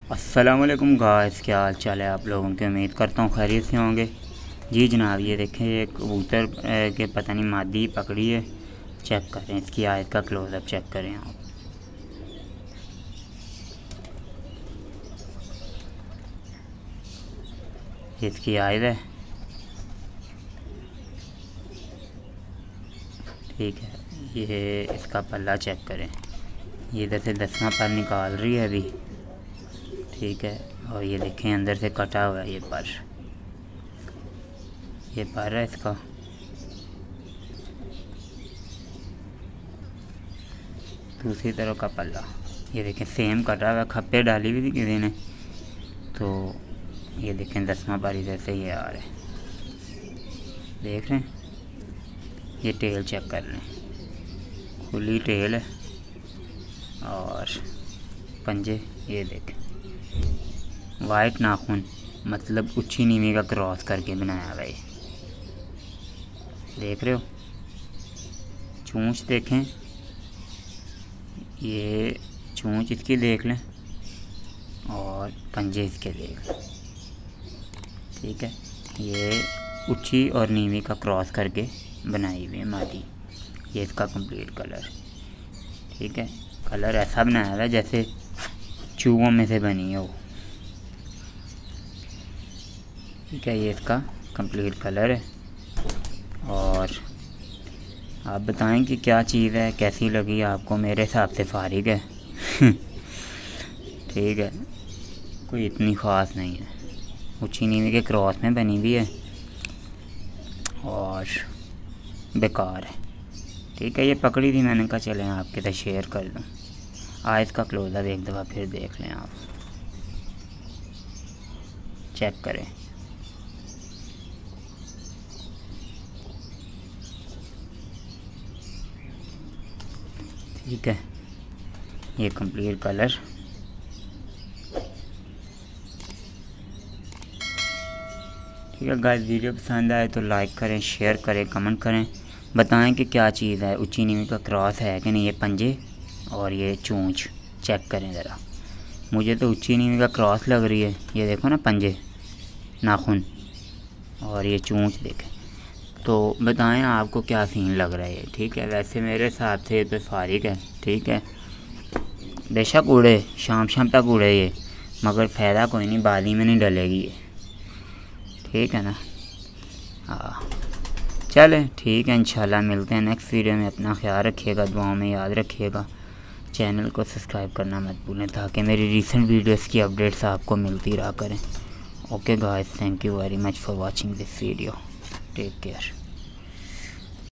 अस्सलामुअलैकुम गाइस, क्या हाल चाल है आप लोगों की। उम्मीद करता हूँ खैरियत से होंगे। जी जनाब, ये देखें ये कबूतर के पता नहीं मादी पकड़ी है। चेक करें इसकी आयत का क्लोज़अप चेक करें आप। इसकी आयत है, ठीक है। ये इसका पल्ला चेक करें, ये इधर से 10वां पर निकाल रही है अभी, ठीक है। और ये देखें अंदर से कटा हुआ है ये पर है इसका। दूसरी तरफ का पल्ला ये देखें सेम कटा हुआ है, खप्पे डाली हुई थी किसी ने, तो ये देखें 10वां पर इधर से ये आ रहा है, देख रहे हैं। ये टेल चेक कर लें, खुली टेल है और पंजे ये देखें वाइट नाखून, मतलब ऊँची नीवी का क्रॉस करके बनाया हुआ है, देख रहे हो। चूंच देखें, ये चूंच इसकी देख लें और पंजे इसके देख लें, ठीक है। ये ऊँची और नीवी का क्रॉस करके बनाई हुई है मादी। ये इसका कंप्लीट कलर, ठीक है। कलर ऐसा बनाया हुआ है जैसे चूहों में से बनी हो, ठीक है। ये इसका कंप्लीट कलर है। और आप बताएं कि क्या चीज़ है, कैसी लगी आपको। मेरे हिसाब से फारिग है ठीक है, कोई इतनी ख़ास नहीं है। ऊँची नीवी के क्रॉस में बनी हुई है और बेकार है, ठीक है। ये पकड़ी थी मैंने कहा चलें आपके साथ शेयर कर दूँ। आयत का क्लोज़अप एक दफ़ा फिर देख लें आप, चेक करें। ठीक है, ये कंप्लीट कलर, ठीक है। गाइस वीडियो पसंद आए तो लाइक करें, शेयर करें, कमेंट करें, बताएं कि क्या चीज़ है। ऊँची नीवी का क्रॉस है कि नहीं। ये पंजे और ये चूंच चेक करें ज़रा। मुझे तो ऊँची नीवी का क्रॉस लग रही है, ये देखो ना पंजे नाखून और ये चूंच देखें, तो बताएं आपको क्या सीन लग रहा है, ठीक है। वैसे मेरे हिसाब से तो फारिग है, ठीक है। बेशक उड़े, शाम तक उड़े ये, मगर फ़ायदा कोई नहीं, बाली में नहीं डलेगी ये, ठीक है ना। हाँ चलें, ठीक है। इंशाल्लाह मिलते हैं नेक्स्ट वीडियो में। अपना ख्याल रखिएगा, दुआओं में याद रखिएगा। चैनल को सब्सक्राइब करना मत भूलें ताकि मेरी रीसेंट वीडियोस की अपडेट्स आपको मिलती रहा करें। Okay guys, thank you very much for watching this video. Take care.